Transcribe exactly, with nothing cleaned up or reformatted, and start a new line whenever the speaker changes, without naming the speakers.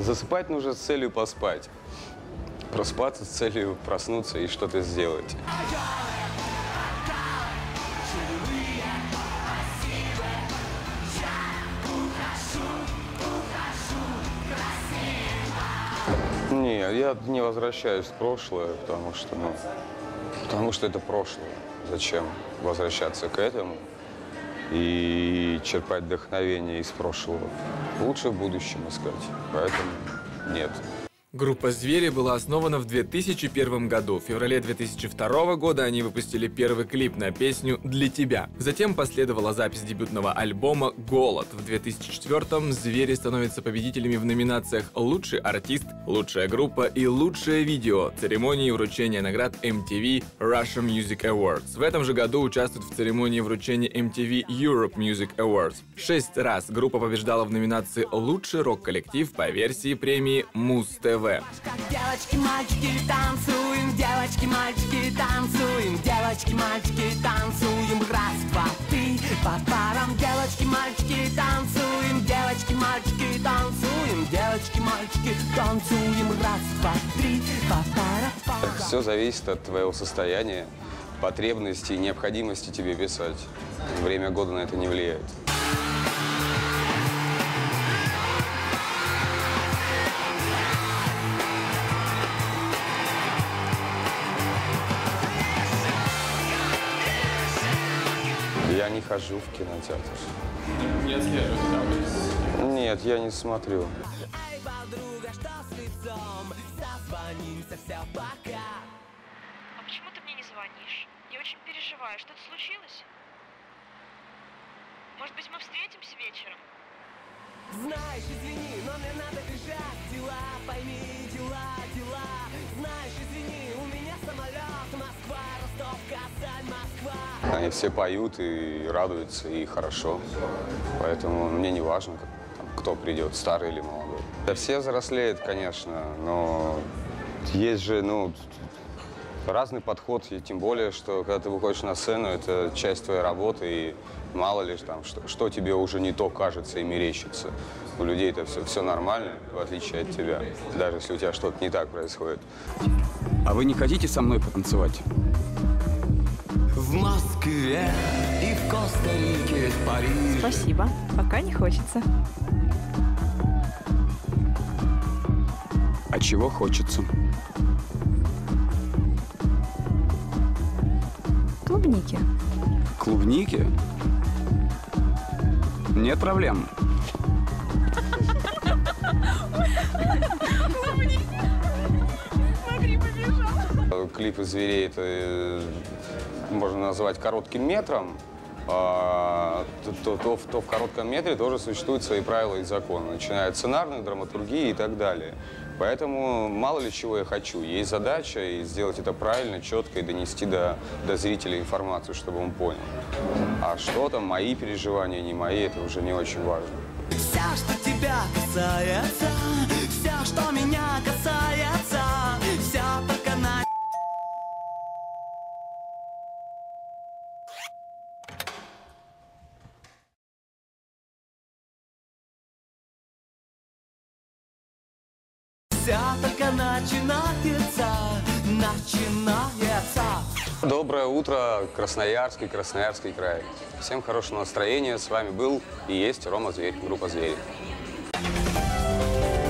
Засыпать нужно с целью поспать. Проспаться с целью проснуться и что-то сделать. Не, я не возвращаюсь в прошлое, потому что, ну, потому что это прошлое. Зачем возвращаться к этому и черпать вдохновение из прошлого? Лучше в будущем искать, поэтому нет.
Группа «Звери» была основана в две тысячи первом году. В феврале две тысячи второго года они выпустили первый клип на песню «Для тебя». Затем последовала запись дебютного альбома «Голод». В две тысячи четвёртом «Звери» становятся победителями в номинациях «Лучший артист», «Лучшая группа» и «Лучшее видео» церемонии вручения наград эм ти ви Russia Music Awards. В этом же году участвуют в церемонии вручения эм ти ви Europe Music Awards. Шесть раз группа побеждала в номинации «Лучший рок-коллектив» по версии премии Муз-ТВ.
Девочки, мальчики, танцуем, девочки, мальчики, танцуем, девочки, мальчики, танцуем, раз, два, три, по парам, девочки, мальчики, танцуем, девочки, мальчики, танцуем, девочки, мальчики, танцуем, раз, два, три, по парам.
Все зависит от твоего состояния, потребностей и необходимости тебе писать. Время года на это не влияет. Я не хожу в кинотеатр.
Не отслеживаете?
Нет, я не смотрю.
Эй, подруга, что с лицом? Созвонимся, все, пока.
А почему ты мне не звонишь? Я очень переживаю. Что-то случилось? Может быть, мы встретимся вечером?
Знаешь, извини, но мне надо бежать. Дела, пойми, дела, дела. Знаешь, извини, у меня самолет. Москва, Ростов, Казань, Москва.
Они все поют и радуются, и хорошо. Поэтому мне не важно, там, кто придет, старый или молодой. Да все взрослеют, конечно, но есть же, ну, разный подход. И тем более, что когда ты выходишь на сцену, это часть твоей работы, и мало ли там, что, что тебе уже не то кажется и мерещится. У людей это все, все нормально, в отличие от тебя, даже если у тебя что-то не так происходит.
А вы не хотите со мной потанцевать?
В Москве и в Коста-Рике, в Париже.
Спасибо, пока не хочется.
А чего хочется?
Клубники.
Клубники? Нет проблем.
Клипы «Зверей» это можно назвать коротким метром, а, то, то, то, в, то в коротком метре тоже существуют свои правила и законы, начиная от сценарной, драматургии и так далее. Поэтому мало ли чего я хочу. Есть задача и сделать это правильно, четко и донести до, до зрителя информацию, чтобы он понял. А что там, мои переживания, не мои, это уже не очень важно.
Все, что тебя касается, все, что меня касается, все только на... Все только начинается, начинается.
Доброе утро, Красноярск и Красноярский край. Всем хорошего настроения. С вами был и есть Рома Зверь, группа «Звери».